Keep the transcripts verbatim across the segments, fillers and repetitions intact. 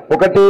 ఒకటి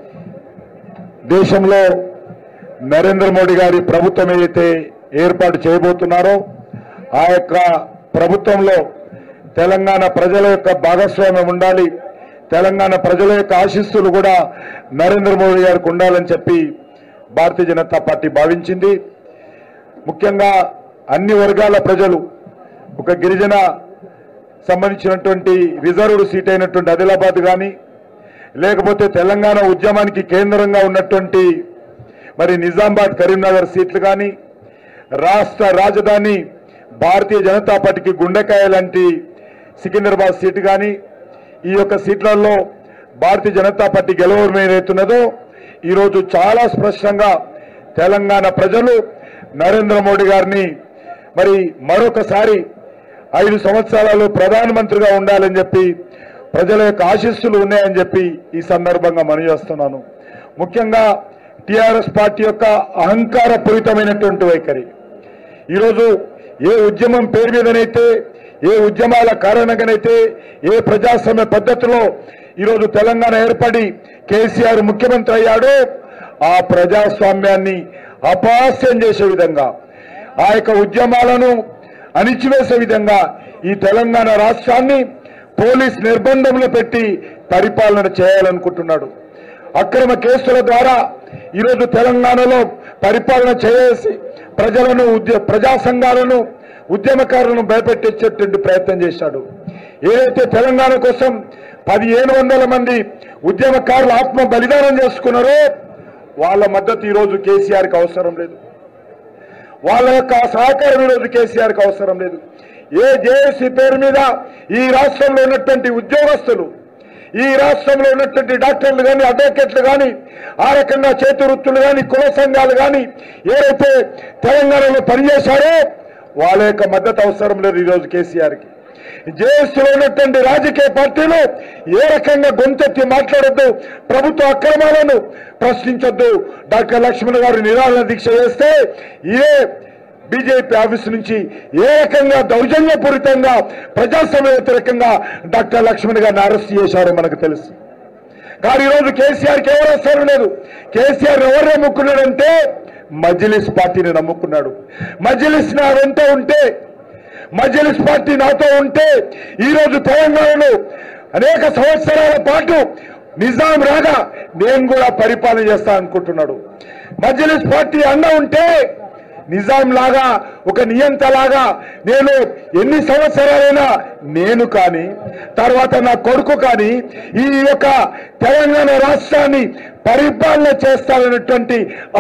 దేశంలో నరేంద్ర మోడీ గారి ప్రభుత్వం ఏదైతే ఏర్పాటు చేయబోతున్నారో ఆ యొక్క ప్రభుత్వంలో తెలంగాణ ప్రజల యొక్క భాగస్వామ్యం ఉండాలి, తెలంగాణ ప్రజల యొక్క ఆశీస్సులు కూడా నరేంద్ర మోడీ గారికి ఉండాలని చెప్పి భారతీయ జనతా పార్టీ భావించింది. ముఖ్యంగా అన్ని వర్గాల ప్రజలు, ఒక గిరిజన సంబంధించినటువంటి రిజర్వ్డ్ సీట్ అయినటువంటి ఆదిలాబాద్ కానీ, లేకపోతే తెలంగాణ ఉద్యమానికి కేంద్రంగా ఉన్నటువంటి మరి నిజామాబాద్ కరీంనగర్ సీట్లు కానీ, రాష్ట్ర రాజధాని భారతీయ జనతా పార్టీకి గుండెకాయ లాంటి సికింద్రాబాద్ సీటు కానీ, ఈ యొక్క సీట్లలో భారతీయ జనతా పార్టీ గెలవడం ఏదైతున్నదో ఈరోజు చాలా స్పష్టంగా తెలంగాణ ప్రజలు నరేంద్ర మోడీ గారిని మరి మరొకసారి ఐదు సంవత్సరాలలో ప్రధానమంత్రిగా ఉండాలని చెప్పి ప్రజల యొక్క ఆశీస్సులు ఉన్నాయని చెప్పి ఈ సందర్భంగా మనవి చేస్తున్నాను. ముఖ్యంగా టీఆర్ఎస్ పార్టీ యొక్క అహంకారపూరితమైనటువంటి వైఖరి ఈరోజు ఏ ఉద్యమం పేరు మీదనైతే, ఏ ఉద్యమాల కారణంగానైతే, ఏ ప్రజాస్వామ్య పద్ధతిలో ఈరోజు తెలంగాణ ఏర్పడి కేసీఆర్ ముఖ్యమంత్రి అయ్యాడో ఆ ప్రజాస్వామ్యాన్ని అపహాస్యం చేసే విధంగా, ఆ యొక్క ఉద్యమాలను అణిచివేసే విధంగా ఈ తెలంగాణ రాష్ట్రాన్ని పోలీస్ నిర్బంధంలో పెట్టి పరిపాలన చేయాలనుకుంటున్నాడు. అక్రమ కేసుల ద్వారా ఈరోజు తెలంగాణలో పరిపాలన చేసి ప్రజలను ఉద్య ప్రజా సంఘాలను ఉద్యమకారులను భయపెట్టించేటువంటి ప్రయత్నం చేశాడు. ఏదైతే తెలంగాణ కోసం పదిహేను వందల మంది ఉద్యమకారులు ఆత్మ బలిదానం చేసుకున్నారో వాళ్ళ మద్దతు ఈరోజు కేసీఆర్కి అవసరం లేదు, వాళ్ళ యొక్క సహకారం ఈరోజు కేసీఆర్కి అవసరం లేదు. ఏ జేఏసీ పేరు మీద ఈ రాష్ట్రంలో ఉన్నటువంటి ఉద్యోగస్తులు, ఈ రాష్ట్రంలో ఉన్నటువంటి డాక్టర్లు కానీ, అడ్వకేట్లు కానీ, ఆ రకంగా చేతి వృత్తులు కానీ, కుల సంఘాలు కానీ ఏదైతే తెలంగాణలో పనిచేశారో వాళ్ళ యొక్క మద్దతు అవసరం లేదు ఈరోజు కేసీఆర్కి. జేఏసీలో ఉన్నటువంటి రాజకీయ పార్టీలు ఏ రకంగా గొంతెత్తి మాట్లాడొద్దు, ప్రభుత్వ అక్రమాలను ప్రశ్నించొద్దు. డాక్టర్ లక్ష్మణ్ గారు నిరాహార దీక్ష చేస్తే ఇదే బీజేపీ ఆఫీసు నుంచి ఏ రకంగా దౌర్జన్యపూరితంగా ప్రజాస్వామ్య వ్యతిరేకంగా డాక్టర్ లక్ష్మణ్ గారిని అరెస్ట్ చేశారో మనకు తెలుసు. కానీ ఈరోజు కేసీఆర్కి ఎవరు అవసరం లేదు. కేసీఆర్ ఎవరు నమ్ముకున్నాడంటే మజ్లిస్ పార్టీని నమ్ముకున్నాడు. మజ్లిస్ నా వెంట ఉంటే, మజ్లిస్ పార్టీ నాతో ఉంటే ఈరోజు తెలంగాణలో అనేక సంవత్సరాల పాటు నిజాం రాగా నేను కూడా పరిపాలన చేస్తా అనుకుంటున్నాడు. మజ్లిస్ పార్టీ అన్న ఉంటే నిజాం లాగా, ఒక నియంతలాగా నేను ఎన్ని సంవత్సరాలైనా నేను కానీ, తర్వాత నా కొడుకు కానీ ఈ యొక్క తెలంగాణ రాష్ట్రాన్ని పరిపాలన చేస్తారనేటువంటి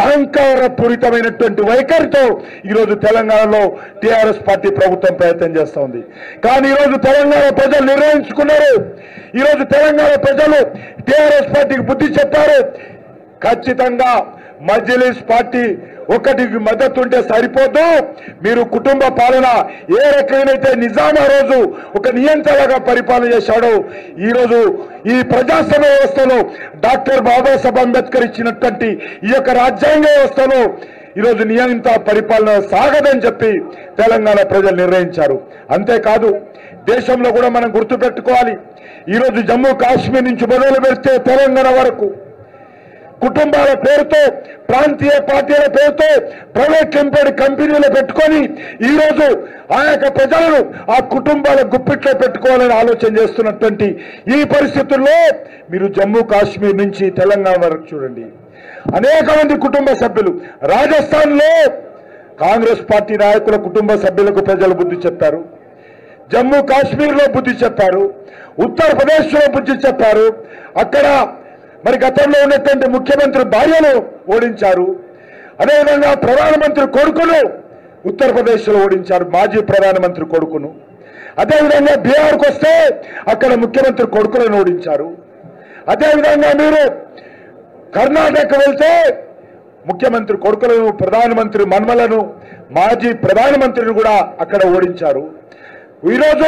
అహంకారపూరితమైనటువంటి వైఖరితో ఈరోజు తెలంగాణలో టీఆర్ఎస్ పార్టీ ప్రభుత్వం ప్రయత్నం చేస్తూ ఉంది. కానీ ఈరోజు తెలంగాణ ప్రజలు నిర్ణయించుకున్నారు. ఈరోజు తెలంగాణ ప్రజలు టీఆర్ఎస్ పార్టీకి బుద్ధి చెప్పారు. ఖచ్చితంగా మజ్లిస్ పార్టీ ఒకటికి మద్దతు ఉంటే సరిపోదు, మీరు కుటుంబ పాలన ఏ రకమైనైతే నిజాం ఆ రోజు ఒక నియంత్రణగా పరిపాలన చేశాడో ఈరోజు ఈ ప్రజాస్వామ్య వ్యవస్థలో డాక్టర్ బాబాసాహెబ్ అంబేద్కర్ ఇచ్చినటువంటి ఈ యొక్క రాజ్యాంగ వ్యవస్థలో ఈరోజు నియంత్ర పరిపాలన సాగదని చెప్పి తెలంగాణ ప్రజలు నిర్ణయించారు. అంతేకాదు దేశంలో కూడా మనం గుర్తుపెట్టుకోవాలి, ఈరోజు జమ్మూ కాశ్మీర్ నుంచి మొదలు పెడితే తెలంగాణ వరకు కుటుంబాల పేరుతో, ప్రాంతీయ పార్టీల పేరుతో ప్రైవేట్ లిమిటెడ్ కంపెనీలు పెట్టుకొని ఈరోజు ఆ యొక్క ప్రజలను ఆ కుటుంబాల గుప్పిట్లో పెట్టుకోవాలని ఆలోచన చేస్తున్నటువంటి ఈ పరిస్థితుల్లో మీరు జమ్మూ కాశ్మీర్ నుంచి తెలంగాణ వరకు చూడండి, అనేక మంది కుటుంబ సభ్యులు. రాజస్థాన్లో కాంగ్రెస్ పార్టీ నాయకుల కుటుంబ సభ్యులకు ప్రజలు బుద్ధి చెప్పారు, జమ్మూ కాశ్మీర్లో బుద్ధి చెప్పారు, ఉత్తరప్రదేశ్లో బుద్ధి చెప్పారు. అక్కడ మరి గతంలో ఉన్నటువంటి ముఖ్యమంత్రి భార్యను ఓడించారు. అదేవిధంగా ప్రధానమంత్రి కొడుకును ఉత్తరప్రదేశ్లో ఓడించారు, మాజీ ప్రధానమంత్రి కొడుకును. అదేవిధంగా బీహార్కు వస్తే అక్కడ ముఖ్యమంత్రి కొడుకులను ఓడించారు. అదేవిధంగా మీరు కర్ణాటక వెళ్తే ముఖ్యమంత్రి కొడుకులను, ప్రధానమంత్రి మన్మలను, మాజీ ప్రధానమంత్రిని కూడా అక్కడ ఓడించారు. ఈరోజు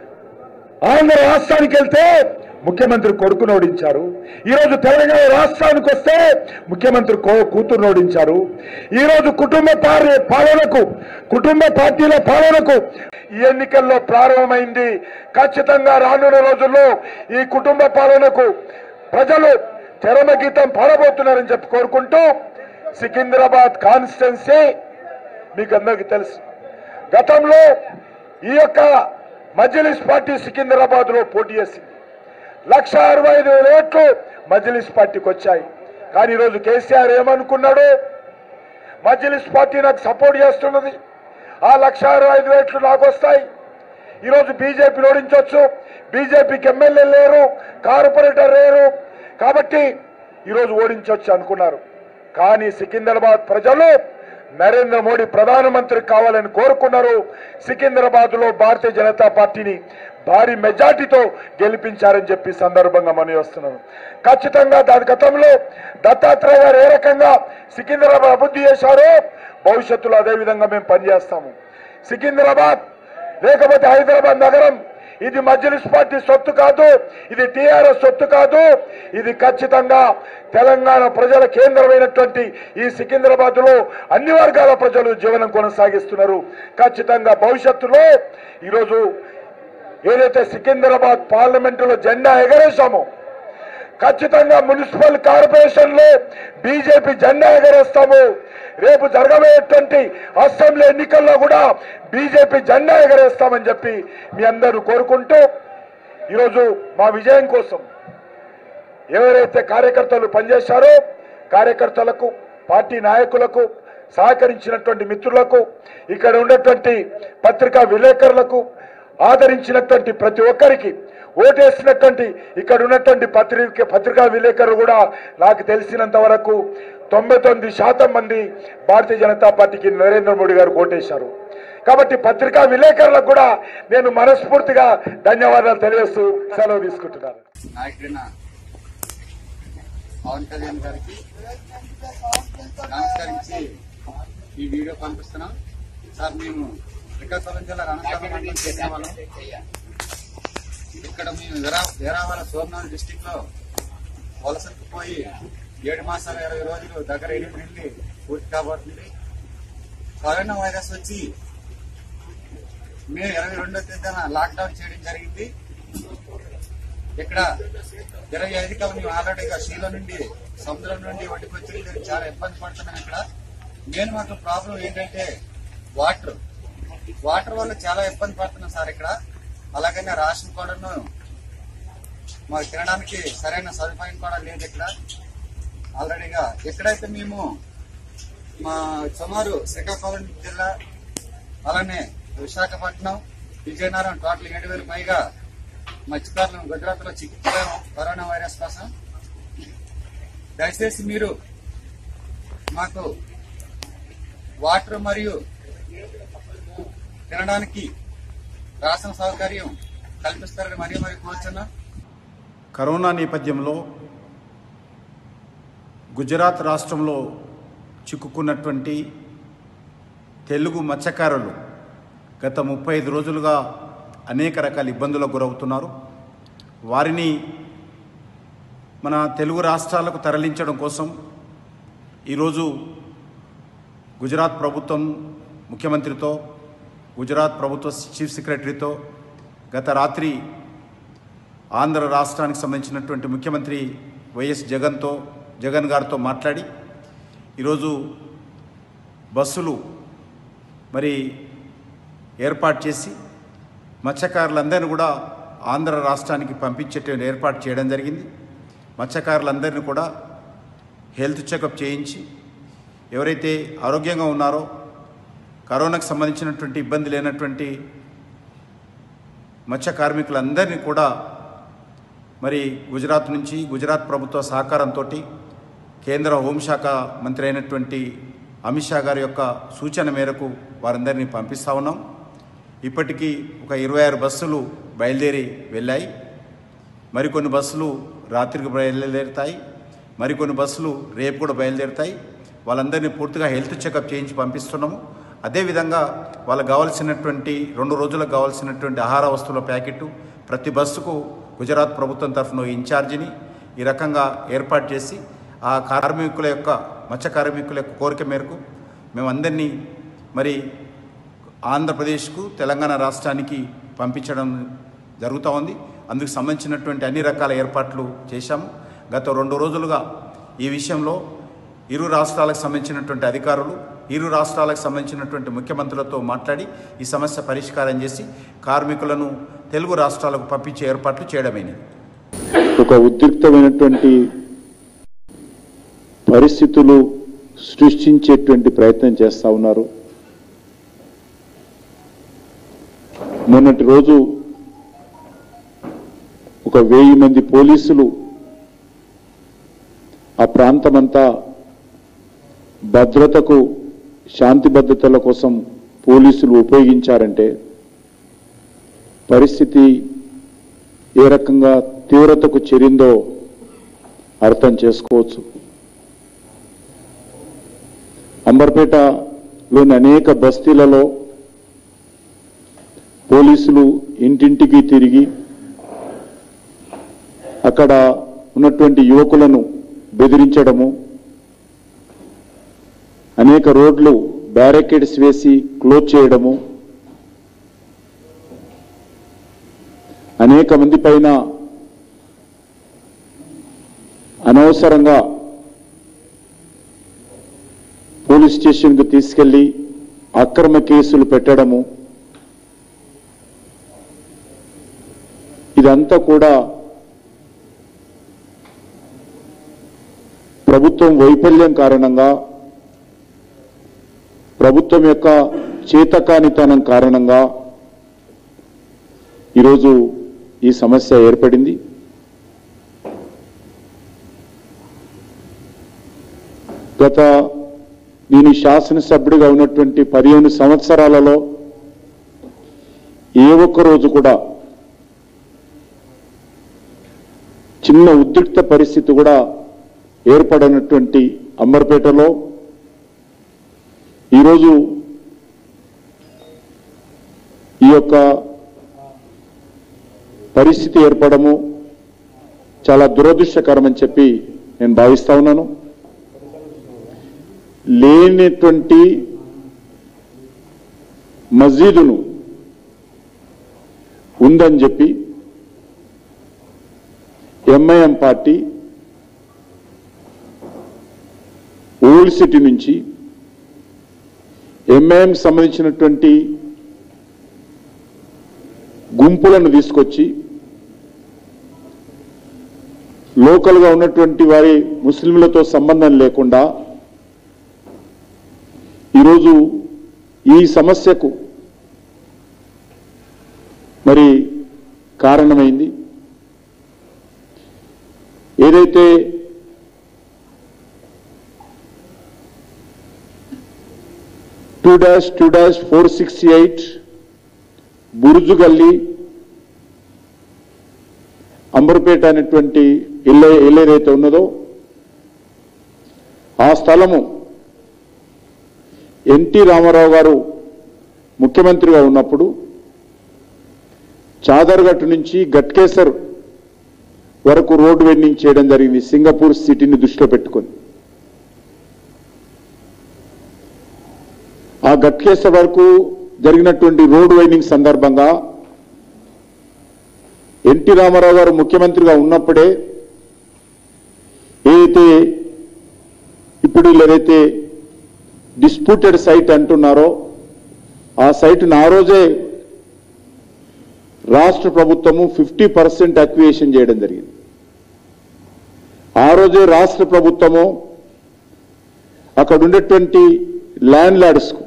ఆంధ్ర రాష్ట్రానికి వెళ్తే ముఖ్యమంత్రి కొడుకును ఓడించారు. ఈరోజు తెలంగాణ రాష్ట్రానికి వస్తే ముఖ్యమంత్రి కూతురును ఓడించారు. ఈరోజు కుటుంబ పాలనకు, కుటుంబ పార్టీల పాలనకు ఈ ఎన్నికల్లో ప్రారంభమైంది. ఖచ్చితంగా రానున్న రోజుల్లో ఈ కుటుంబ పాలనకు ప్రజలు చరమగీతం పాడబోతున్నారని చెప్పి కోరుకుంటూ సికింద్రాబాద్ కాన్స్టిట్యున్సీ మీకు అందరికీ తెలుసు. గతంలో ఈ యొక్క మజ్లిస్ పార్టీ సికింద్రాబాద్ లో పోటీ చేసింది. లక్ష అరవై ఐదు వేల ఓట్లు మజ్లిస్ పార్టీకి వచ్చాయి. కానీ ఈరోజు కేసీఆర్ ఏమనుకున్నాడు, మజ్లిస్ పార్టీ నాకు సపోర్ట్ చేస్తున్నది, ఆ లక్ష అరవై ఐదు ఓట్లు నాకు వస్తాయి, ఈరోజు బీజేపీని ఓడించవచ్చు, బీజేపీకి ఎమ్మెల్యే లేరు, కార్పొరేటర్ లేరు, కాబట్టి ఈరోజు ఓడించవచ్చు అనుకున్నారు. కానీ సికింద్రాబాద్ ప్రజలు నరేంద్ర మోడీ ప్రధానమంత్రి కావాలని కోరుకున్నారు. సికింద్రాబాద్ లో భారతీయ జనతా పార్టీని భారీ మెజార్టీతో గెలిపించారని చెప్పి సందర్భంగా మనం వస్తున్నాను. ఖచ్చితంగా దాని గతంలో దత్తాత్రేయ గారు ఏ రకంగా సికింద్రాబాద్ అభివృద్ధి చేశారో భవిష్యత్తులో అదే విధంగా మేము పనిచేస్తాము. సికింద్రాబాద్ లేకపోతే హైదరాబాద్ నగరం ఇది మజ్లిస్ పార్టీ సొత్తు కాదు, ఇది టీఆర్ఎస్ సొత్తు కాదు, ఇది ఖచ్చితంగా తెలంగాణ ప్రజల కేంద్రమైనటువంటి ఈ సికింద్రాబాద్ లో అన్ని వర్గాల ప్రజలు జీవనం కొనసాగిస్తున్నారు. ఖచ్చితంగా భవిష్యత్తులో ఈరోజు ఏదైతే సికింద్రాబాద్ పార్లమెంటులో జెండా ఎగరేశామో ఖచ్చితంగా మున్సిపల్ కార్పొరేషన్ లో బీజేపీ జెండా ఎగరేస్తాము. రేపు జరగబోయేటువంటి అసెంబ్లీ ఎన్నికల్లో కూడా బీజేపీ జెండా ఎగరేస్తామని చెప్పి మీ అందరూ కోరుకుంటూ ఈరోజు మా విజయం కోసం ఎవరైతే కార్యకర్తలు పనిచేశారో కార్యకర్తలకు, పార్టీ నాయకులకు, సహకరించినటువంటి మిత్రులకు, ఇక్కడ ఉన్నటువంటి పత్రికా విలేకరులకు, ఆదరించినటువంటి ప్రతి ఒక్కరికి, ఓటేసినటువంటి ఇక్కడ ఉన్నటువంటి పత్రిక పత్రికా విలేకరులు కూడా నాకు తెలిసినంత వరకు తొంభై తొమ్మిది శాతం మంది భారతీయ జనతా పార్టీకి నరేంద్ర మోడీ గారు ఓటేశారు. కాబట్టి పత్రికా విలేకరులకు కూడా నేను మనస్ఫూర్తిగా ధన్యవాదాలు తెలియజేస్తూ సెలవు తీసుకుంటున్నాను. పవన్ కళ్యాణ్ గారికి నమస్కరించి ఈ వీడియో పంపిస్తున్నాం. సార్ మేము శ్రీకాకుళం జిల్లా రణస్థలం మండలం చేసిన వాళ్ళం. ఇక్కడ మేము వీరావాడ సోమనాథ్ డిస్టిక్ లో వలసకు పోయి ఏడు మాసాల ఇరవై రోజులు దగ్గర ఎనిమిది నుండి పూర్తి కాబోతుంది. కరోనా వైరస్ వచ్చి మే ఇరవై రెండో తేదీన లాక్డౌన్ చేయడం జరిగింది. ఇక్కడ ఇరవై ఐదు కాలం మేము ఆల్రెడీగా శీల నుండి సముద్రం నుండి ఒడ్డుకొచ్చి చాలా ఇబ్బంది పడుతున్నాం. ఇక్కడ మెయిన్ మాకు ప్రాబ్లం ఏంటంటే వాటర్ వాటర్ వల్ల చాలా ఇబ్బంది పడుతున్నాం సార్. ఇక్కడ అలాగనే రేషన్ కూడాను మాకు తినడానికి సరైన సదుపాయం కూడా లేదు. ఇక్కడ ఆల్రెడీగా ఎక్కడైతే మేము మా సుమారు శ్రీకాకుళం జిల్లా అలానే విశాఖపట్నం, విజయనగరం టోటల్ ఏడు వేల పైగా మత్స్యకారులను గుజరాత్ లో చికిత్సలేము కరోనా వైరస్ కోసం. దయచేసి మీరు మాకు వాటర్ మరియు తినడానికి రాసిన సౌకర్యం కల్పిస్తారని మరీ మరీ కోరుచున్నా. కరోనా నేపథ్యంలో గుజరాత్ రాష్ట్రంలో చిక్కుకున్నటువంటి తెలుగు మత్స్యకారులు గత ముప్పై ఐదు రోజులుగా అనేక రకాల ఇబ్బందులకు గురవుతున్నారు. వారిని మన తెలుగు రాష్ట్రాలకు తరలించడం కోసం ఈరోజు గుజరాత్ ప్రభుత్వం ముఖ్యమంత్రితో, గుజరాత్ ప్రభుత్వ చీఫ్ సెక్రటరీతో గత రాత్రి ఆంధ్ర రాష్ట్రానికి సంబంధించినటువంటి ముఖ్యమంత్రి వైఎస్ జగన్తో జగన్ గారితో మాట్లాడి ఈరోజు బస్సులు మరి ఏర్పాటు చేసి మత్స్యకారులందరినీ కూడా ఆంధ్ర రాష్ట్రానికి పంపించేటువంటి ఏర్పాటు చేయడం జరిగింది. మత్స్యకారులందరినీ కూడా హెల్త్ చెకప్ చేయించి ఎవరైతే ఆరోగ్యంగా ఉన్నారో, కరోనాకు సంబంధించినటువంటి ఇబ్బంది లేనటువంటి మత్స్య కార్మికులందరినీ కూడా మరి గుజరాత్ నుంచి గుజరాత్ ప్రభుత్వ సహకారంతో కేంద్ర హోంశాఖ మంత్రి అయినటువంటి అమిత్ షా గారి యొక్క సూచన మేరకు వారందరినీ పంపిస్తూ ఉన్నాం. ఇప్పటికీ ఒక ఇరవై ఆరు బస్సులు బయలుదేరి వెళ్ళాయి. మరికొన్ని బస్సులు రాత్రికి బయలుదేరుతాయి, మరికొన్ని బస్సులు రేపు కూడా బయలుదేరుతాయి. వాళ్ళందరినీ పూర్తిగా హెల్త్ చెకప్ చేయించి పంపిస్తున్నాము. అదేవిధంగా వాళ్ళకు కావాల్సినటువంటి రెండు రోజులకు కావాల్సినటువంటి ఆహార వస్తువుల ప్యాకెట్ ప్రతి బస్సుకు గుజరాత్ ప్రభుత్వం తరఫున ఇన్ఛార్జిని ఈ రకంగా ఏర్పాటు చేసి ఆ కార్మికుల యొక్క మత్స్య కార్మికుల యొక్క కోరిక మేరకు మేమందరినీ మరి ఆంధ్రప్రదేశ్కు, తెలంగాణ రాష్ట్రానికి పంపించడం జరుగుతూ ఉంది. అందుకు సంబంధించినటువంటి అన్ని రకాల ఏర్పాట్లు చేశాము. గత రెండు రోజులుగా ఈ విషయంలో ఇరు రాష్ట్రాలకు సంబంధించినటువంటి అధికారులు ఇరు రాష్ట్రాలకు సంబంధించినటువంటి ముఖ్యమంత్రులతో మాట్లాడి ఈ సమస్య పరిష్కారం చేసి కార్మికులను తెలుగు రాష్ట్రాలకు పంపించే ఏర్పాట్లు చేయడమైనది. ఒక ఉద్రిక్తమైనటువంటి పరిస్థితులు సృష్టించేటువంటి ప్రయత్నం చేస్తా ఉన్నారు. మొన్నటి రోజు ఒక వెయ్యి మంది పోలీసులు ఆ ప్రాంతమంతా భద్రతకు శాంతి భద్రతల కోసం పోలీసులు ఉపయోగించారంటే పరిస్థితి ఏ రకంగా తీవ్రతకు చేరిందో అర్థం చేసుకోవచ్చు. అంబర్పేటలోని అనేక బస్తీలలో పోలీసులు ఇంటింటికి తిరిగి అక్కడ ఉన్నటువంటి యువకులను బెదిరించడము, అనేక రోడ్లు బ్యారికేడ్స్ వేసి క్లోజ్ చేయడము, అనేక మంది పైన అనవసరంగా పోలీస్ స్టేషన్కు తీసుకెళ్లి అక్రమ కేసులు పెట్టడము, ఇదంతా కూడా ప్రభుత్వం వైఫల్యం కారణంగా, ప్రభుత్వం యొక్క చేతకానితనం కారణంగా ఈరోజు ఈ సమస్య ఏర్పడింది. గత నేను శాసనసభ్యుడిగా ఉన్నటువంటి పదిహేను సంవత్సరాలలో ఏ ఒక్క రోజు కూడా చిన్న ఉద్రిక్త పరిస్థితి కూడా ఏర్పడినటువంటి అంబర్పేటలో ఈరోజు ఈ యొక్క పరిస్థితి ఏర్పడము చాలా దురదృష్టకరమని చెప్పి నేను భావిస్తా ఉన్నాను. లేనటువంటి మస్జిదును ఉందని చెప్పి ఎంఐఎం పార్టీ ఓల్డ్ సిటీ నుంచి ఎంఐఎం సంబంధించినటువంటి గుంపులను తీసుకొచ్చి లోకల్గా ఉన్నటువంటి వారి ముస్లింలతో సంబంధం లేకుండా ఈరోజు ఈ సమస్యకు మరి కారణమైంది. ఏదైతే two dash two dash four sixty eight బురుజు గల్లీ అంబర్పేట అనేటువంటి ఇల్లు ఇల్లు ఏదైతే ఉన్నదో ఆ స్థలము ఎన్టీ రామారావు గారు ముఖ్యమంత్రిగా ఉన్నప్పుడు చాదర్ఘట్ నుంచి గట్కేసర్ వరకు రోడ్డు వెండింగ్ చేయడం జరిగింది, సింగపూర్ సిటీని దృష్టిలో పెట్టుకొని. ఆ గట్కేసర్ వరకు జరిగినటువంటి రోడ్డు వైండింగ్ సందర్భంగా ఎన్టీ రామారావు గారు ముఖ్యమంత్రిగా ఉన్నప్పుడే ఏదైతే ఇప్పుడు ఏదైతే డిస్ప్యూటెడ్ సైట్ అంటున్నారో ఆ సైట్ను ఆ రోజే రాష్ట్ర ప్రభుత్వము ఫిఫ్టీ పర్సెంట్ అక్విజిషన్ చేయడం జరిగింది. ఆ రోజే రాష్ట్ర ప్రభుత్వము అక్కడ ఉండేటువంటి ల్యాండ్ లార్డ్స్కు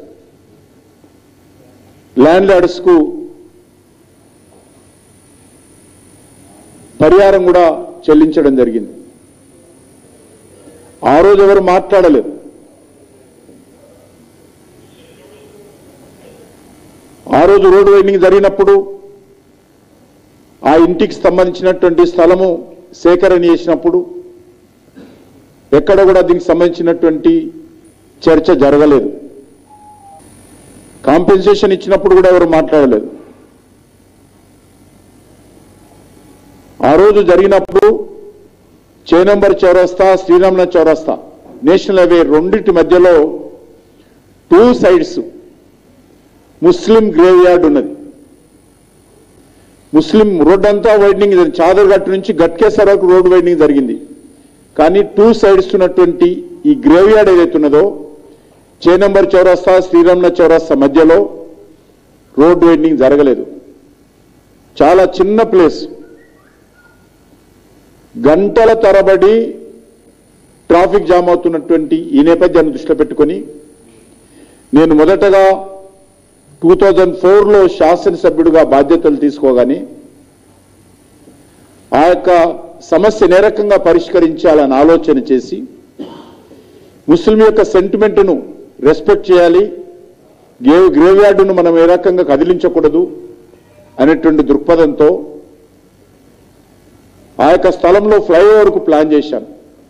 ల్యాండ్ లార్డ్స్కు పరిహారం కూడా చెల్లించడం జరిగింది. ఆ రోజు ఎవరు మాట్లాడలేదు. ఆ రోజు రోడ్డు వైండింగ్ జరిగినప్పుడు ఆ ఇంటికి సంబంధించినటువంటి స్థలము సేకరణ చేసినప్పుడు ఎక్కడ కూడా దీనికి సంబంధించినటువంటి చర్చ జరగలేదు. కాంపెన్సేషన్ ఇచ్చినప్పుడు కూడా ఎవరు మాట్లాడలేదు. ఆ రోజు జరిగినప్పుడు చేనంబర్ చౌరస్తా, శ్రీరామన చౌరస్తా నేషనల్ హైవే రెండింటి మధ్యలో two sides Muslim graveyard ఉన్నది. ముస్లిం రోడ్ అంతా వైడనింగ్, చాదర్ఘట్ నుంచి గట్కేసర్ వరకు రోడ్ వైడనింగ్ జరిగింది. కానీ టూ సైడ్స్ ఉన్నటువంటి ఈ గ్రేవ్ యార్డ్ ఏదైతే ఉన్నదో చేనంబర్ చౌరస్తా శ్రీరమణ చౌరస్తా మధ్యలో రోడ్ వైండింగ్ జరగలేదు. చాలా చిన్న ప్లేస్. గంటల తరబడి ట్రాఫిక్ జామ్ అవుతున్నటువంటి ఈ నేపథ్యాన్ని దృష్టిలో పెట్టుకొని నేను మొదటగా టూ థౌజండ్ ఫోర్లో శాసనసభ్యుడిగా బాధ్యతలు తీసుకోగానే ఆ యొక్క సమస్యను ఏ రకంగా పరిష్కరించాలని ఆలోచన చేసి ముస్లిం యొక్క సెంటిమెంట్ను రెస్పెక్ట్ చేయాలి, గ్రేవ్ గ్రేవ్ యార్డును మనం ఏ రకంగా కదిలించకూడదు అనేటువంటి దృక్పథంతో ఆ యొక్క స్థలంలో ఫ్లైఓవర్కు ప్లాన్ చేశాను.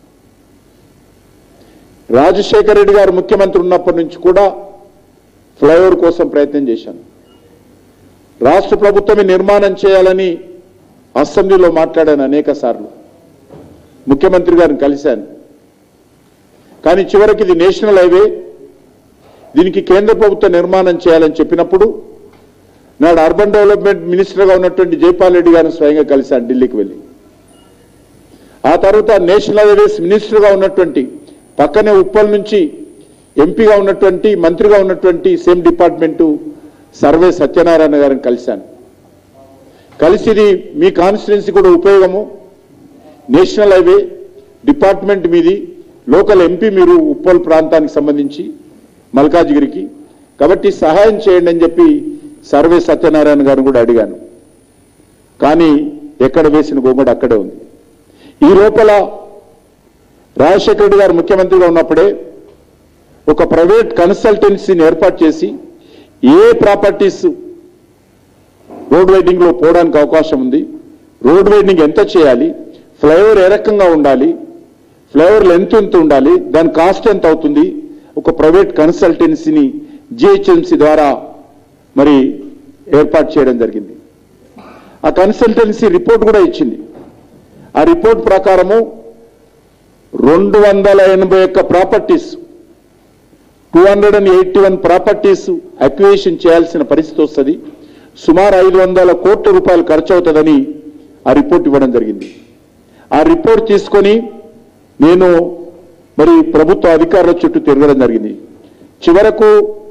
రాజశేఖర రెడ్డి గారు ముఖ్యమంత్రి ఉన్నప్పటి నుంచి కూడా ఫ్లైఓవర్ కోసం ప్రయత్నం చేశాను. రాష్ట్ర ప్రభుత్వమే నిర్మాణం చేయాలని అసెంబ్లీలో మాట్లాడాను అనేక సార్లు. ముఖ్యమంత్రి గారిని కలిశాను. కానీ చివరికి ఇది నేషనల్ హైవే, దీనికి కేంద్ర ప్రభుత్వం నిర్మాణం చేయాలని చెప్పినప్పుడు నాడు అర్బన్ డెవలప్మెంట్ మినిస్టర్గా ఉన్నటువంటి జైపాల్ రెడ్డి గారిని స్వయంగా కలిశాను ఢిల్లీకి వెళ్ళి. ఆ తర్వాత నేషనల్ హైవేస్ మినిస్టర్గా ఉన్నటువంటి పక్కనే ఉప్పల్ నుంచి ఎంపీగా ఉన్నటువంటి మంత్రిగా ఉన్నటువంటి సేమ్ డిపార్ట్మెంటు సర్వే సత్యనారాయణ గారిని కలిశాను. కలిసి ఇది మీ కాన్స్టిట్యున్సీ కూడా ఉపయోగము, నేషనల్ హైవే డిపార్ట్మెంట్ మీది, లోకల్ ఎంపీ మీరు ఉప్పల్ ప్రాంతానికి సంబంధించి మల్కాజ్గిరికి, కాబట్టి సహాయం చేయండి అని చెప్పి సర్వే సత్యనారాయణ గారిని కూడా అడిగాను. కానీ ఎక్కడ వేసిన గోంగడ అక్కడే ఉంది. ఈ లోపల రాజశేఖర రెడ్డి గారు ముఖ్యమంత్రిగా ఉన్నప్పుడే ఒక ప్రైవేట్ కన్సల్టెన్సీని ఏర్పాటు చేసి ఏ ప్రాపర్టీస్ రోడ్ వైడింగ్లో పోవడానికి అవకాశం ఉంది, రోడ్ వైడింగ్ ఎంత చేయాలి, ఫ్లైఓవర్ ఏ రకంగా ఉండాలి, ఫ్లైఓవర్లు ఎంత ఎంత ఉండాలి, దాని కాస్ట్ ఎంత అవుతుంది, ఒక ప్రైవేట్ కన్సల్టెన్సీని జిహెచ్ఎంసీ ద్వారా మరి ఏర్పాటు చేయడం జరిగింది. ఆ కన్సల్టెన్సీ రిపోర్ట్ కూడా ఇచ్చింది. ఆ రిపోర్ట్ ప్రకారము రెండు వందల ఎనభై ఒక్క properties two hundred and eighty one properties acquisition చేయాల్సిన పరిస్థితి వస్తుంది, సుమారు ఐదు వందల కోట్ల రూపాయలు ఖర్చు అవుతుందని ఆ రిపోర్ట్ ఇవ్వడం జరిగింది. ఆ రిపోర్ట్ తీసుకొని నేను మరి ప్రభుత్వ అధికారుల చుట్టూ తిరగడం జరిగింది. చివరకు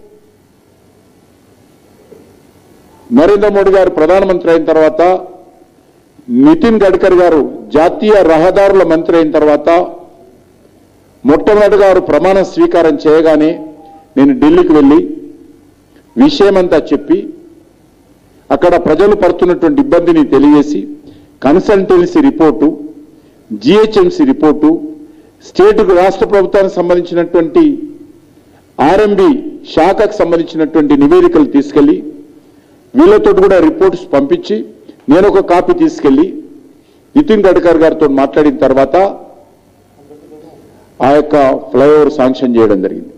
నరేంద్ర మోడీ గారు ప్రధానమంత్రి అయిన తర్వాత, నితిన్ గడ్కరీ గారు జాతీయ రహదారుల మంత్రి అయిన తర్వాత మొట్టమొదటిగా వారు ప్రమాణ స్వీకారం చేయగానే నేను ఢిల్లీకి వెళ్ళి విషయమంతా చెప్పి అక్కడ ప్రజలు పడుతున్నటువంటి ఇబ్బందిని తెలియజేసి consultancy report, GHMC report, state రాష్ట్ర ప్రభుత్వానికి సంబంధించినటువంటి ఆర్ఎంబి శాఖకు సంబంధించినటువంటి నివేదికలు తీసుకెళ్లి వీళ్ళతో కూడా రిపోర్ట్స్ పంపించి నేను ఒక కాపీ తీసుకెళ్లి నితిన్ గడ్కరీ గారితో మాట్లాడిన తర్వాత ఆ యొక్క ఫ్లైఓవర్ శాంక్షన్ చేయడం జరిగింది.